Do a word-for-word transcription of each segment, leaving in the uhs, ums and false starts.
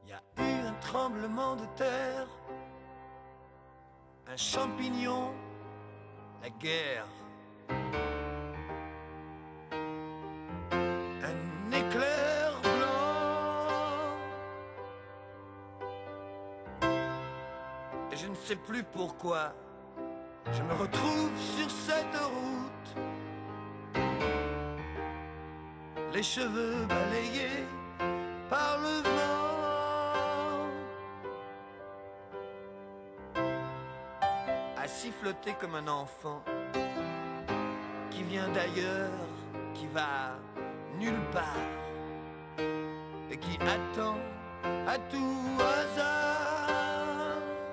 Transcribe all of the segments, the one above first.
Il y a eu un tremblement de terre, un champignon, la guerre, un éclair blanc. Et je ne sais plus pourquoi je me retrouve sur cette route, les cheveux balayés par le vent, à siffloter comme un enfant qui vient d'ailleurs, qui va nulle part et qui attend à tout hasard.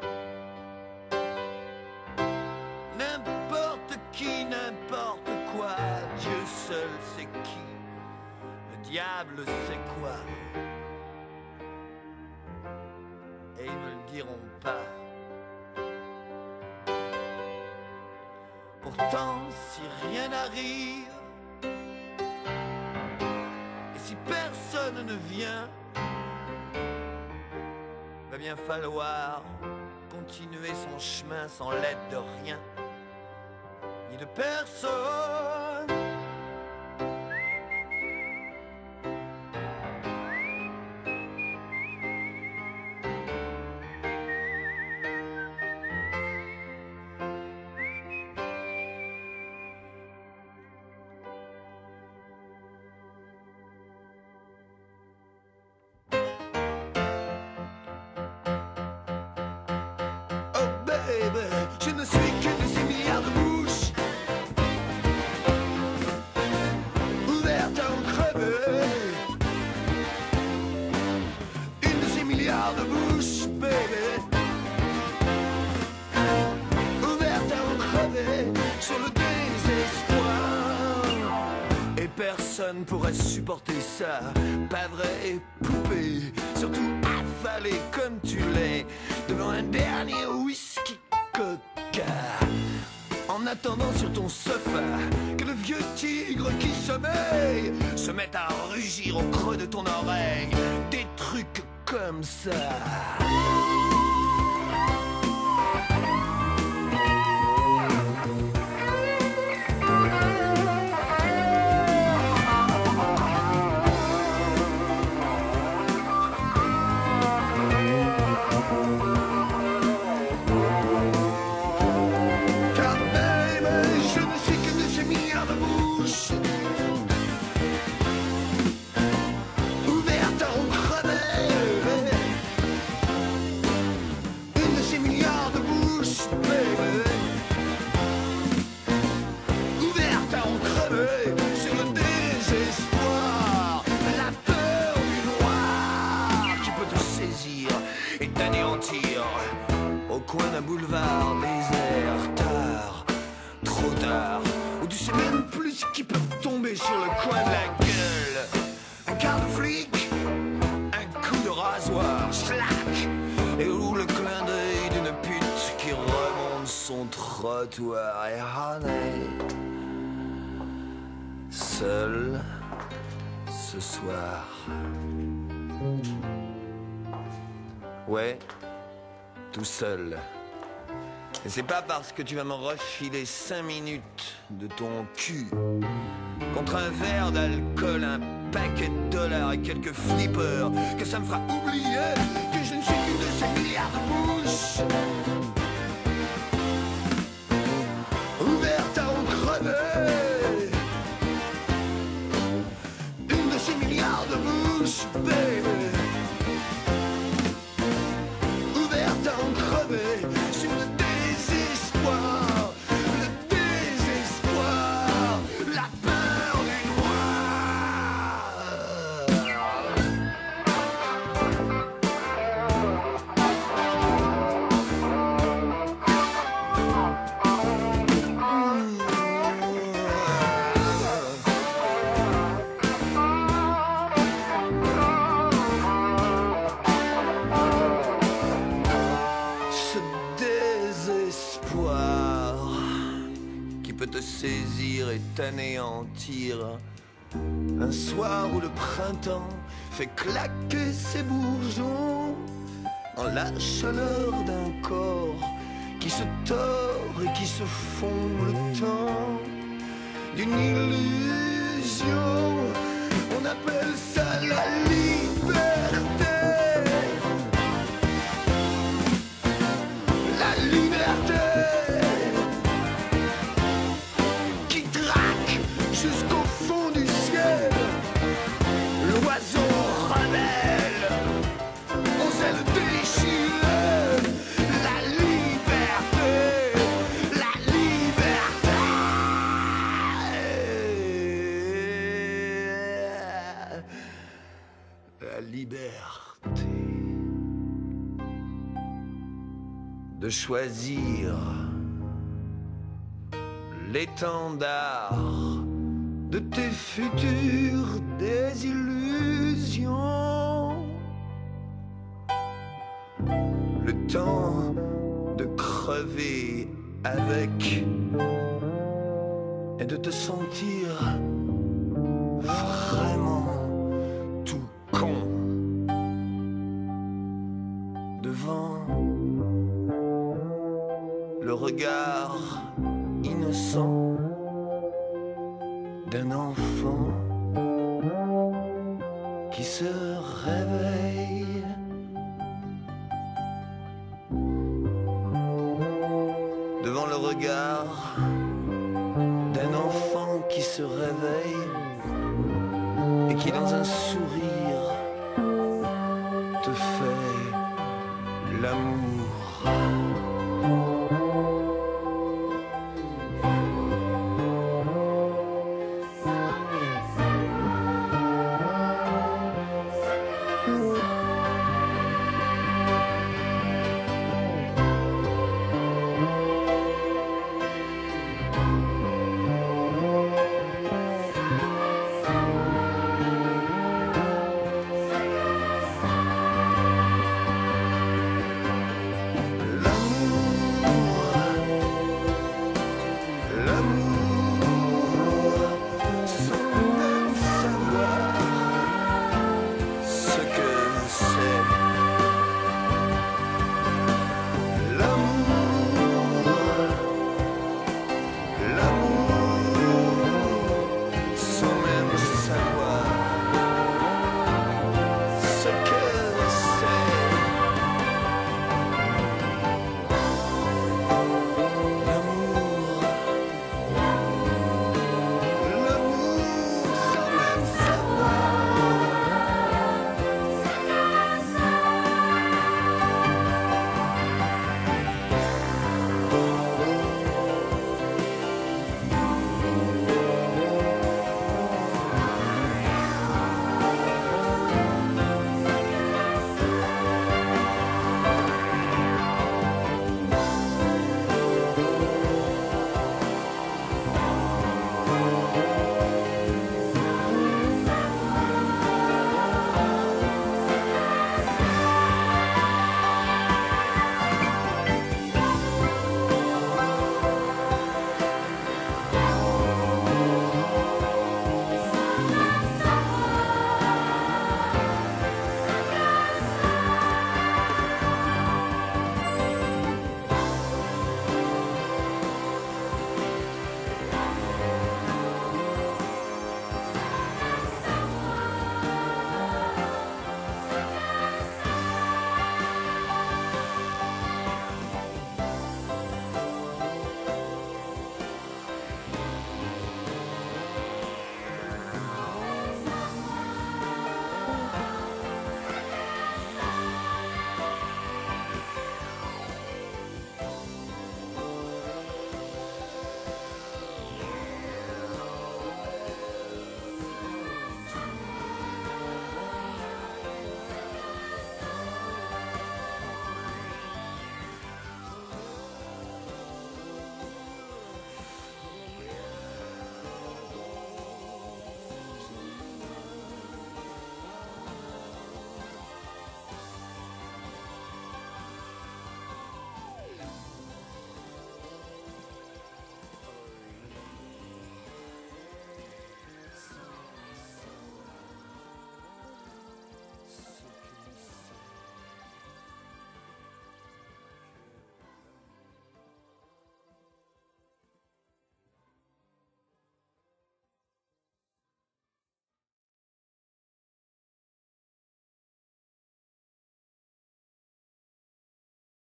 N'importe qui, n'importe quoi, Dieu seul sait qui, le diable sait quoi, et ils ne le diront pas. Pourtant, si rien n'arrive, et si personne ne vient, va bien falloir continuer son chemin sans l'aide de rien, ni de personne. Je ne suis qu'une de ces milliards de bouches ouvertes à en crever. Une de ces milliards de bouches, bébé, ouvertes à en crever sur le désespoir. Et personne pourrait supporter ça, pas vrai, poupée, surtout affalée comme tu l'es devant un dernier whisky coca, en attendant sur ton sofa que le vieux tigre qui sommeille se mette à rugir au creux de ton oreille des trucs comme ça. Et t'anéantir au coin d'un boulevard désert, tard, trop tard, où tu sais même plus ce qui peut tomber sur le coin de la gueule. Un quart de flic, un coup de rasoir, schlac, et où le clin d'œil d'une pute qui remonte son trottoir. Et honey, seul ce soir. Ouais, tout seul. Et c'est pas parce que tu vas me refiler cinq minutes de ton cul contre un verre d'alcool, un paquet de dollars et quelques flippers que ça me fera oublier que je ne suis qu'une de ces milliards de bouches ouvertes à en crever. Une de ces milliards de bouches, baby, sur le désespoir, le désespoir, la peur du te saisir et t'anéantir. Un soir où le printemps fait claquer ses bourgeons dans la chaleur d'un corps qui se tord et qui se fond le temps d'une illusion. On appelle ça la liberté. La liberté qui traque jusqu'au fond du ciel. L'oiseau rebelle aux ailes déchirées. La liberté, la liberté. La liberté de choisir l'étendard de tes futures désillusions. Le temps de crever avec et de te sentir vraiment tout con devant le regard innocent d'un enfant qui se réveille. Devant le regard d'un enfant qui se réveille et qui dans un sourire te fait l'amour. L'amour, sans même savoir ce que